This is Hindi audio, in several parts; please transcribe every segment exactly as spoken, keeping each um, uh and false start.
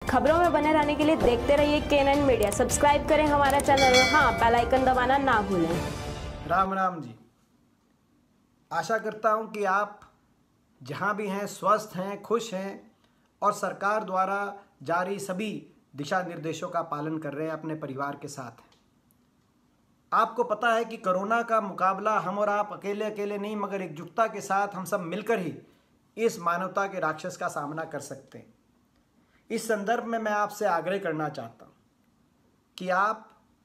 खबरों में बने रहने के लिए देखते रहिए के नाइन मीडिया। सब्सक्राइब करें हमारा चैनल और हाँ, बेल आइकन दबाना ना भूलें। राम राम जी। आशा करता हूं कि आप जहां भी हैं स्वस्थ हैं, खुश हैं और सरकार द्वारा जारी सभी दिशा निर्देशों का पालन कर रहे हैं, अपने परिवार के साथ हैं। आपको पता है कि कोरोना का मुकाबला हम और आप अकेले अकेले नहीं मगर एकजुटता के साथ हम सब मिलकर ही इस मानवता के राक्षस का सामना कर सकते हैं। इस संदर्भ में मैं आपसे आग्रह करना चाहता हूं कि आप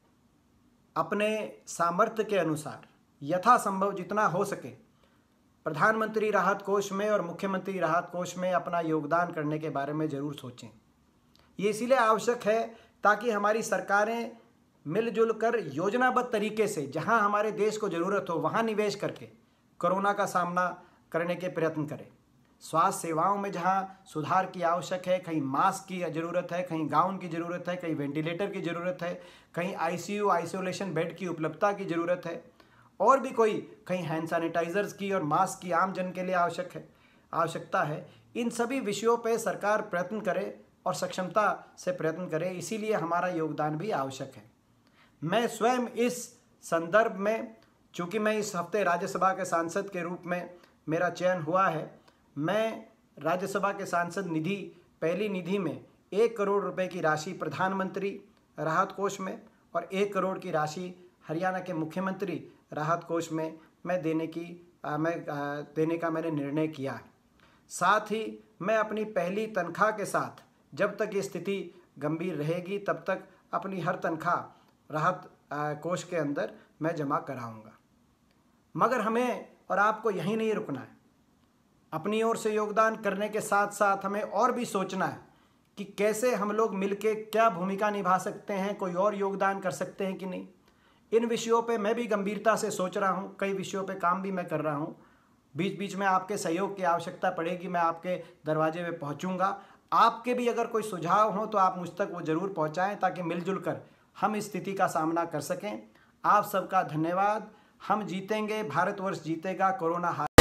अपने सामर्थ्य के अनुसार यथासंभव जितना हो सके प्रधानमंत्री राहत कोष में और मुख्यमंत्री राहत कोष में अपना योगदान करने के बारे में ज़रूर सोचें। ये इसीलिए आवश्यक है ताकि हमारी सरकारें मिलजुल कर योजनाबद्ध तरीके से जहां हमारे देश को ज़रूरत हो वहां निवेश करके कोरोना का सामना करने के प्रयत्न करें। स्वास्थ्य सेवाओं में जहां सुधार की आवश्यक है, कहीं मास्क की ज़रूरत है, कहीं गाउन की ज़रूरत है, कहीं वेंटिलेटर की ज़रूरत है, कहीं आईसीयू आइसोलेशन बेड की उपलब्धता की ज़रूरत है और भी कोई कहीं हैंड सैनिटाइजर्स की और मास्क की आम जन के लिए आवश्यक है आवश्यकता है। इन सभी विषयों पर सरकार प्रयत्न करे और सक्षमता से प्रयत्न करे, इसीलिए हमारा योगदान भी आवश्यक है। मैं स्वयं इस संदर्भ में, चूँकि मैं इस हफ्ते राज्यसभा के सांसद के रूप में मेरा चयन हुआ है, मैं राज्यसभा के सांसद निधि पहली निधि में एक करोड़ रुपए की राशि प्रधानमंत्री राहत कोष में और एक करोड़ की राशि हरियाणा के मुख्यमंत्री राहत कोष में मैं देने की आ, मैं आ, देने का मैंने निर्णय किया है। साथ ही मैं अपनी पहली तनख्वाह के साथ जब तक ये स्थिति गंभीर रहेगी तब तक अपनी हर तनख्वाह राहत कोष के अंदर मैं जमा कराऊंगा। मगर हमें और आपको यहीं नहीं रुकना है। अपनी ओर से योगदान करने के साथ साथ हमें और भी सोचना है कि कैसे हम लोग मिलके क्या भूमिका निभा सकते हैं, कोई और योगदान कर सकते हैं कि नहीं। इन विषयों पे मैं भी गंभीरता से सोच रहा हूँ, कई विषयों पे काम भी मैं कर रहा हूँ। बीच बीच में आपके सहयोग की आवश्यकता पड़ेगी, मैं आपके दरवाजे पे पहुँचूँगा। आपके भी अगर कोई सुझाव हो तो आप मुझ तक वो ज़रूर पहुँचाएँ ताकि मिलजुल कर हम इस स्थिति का सामना कर सकें। आप सबका धन्यवाद। हम जीतेंगे, भारतवर्ष जीतेगा, कोरोना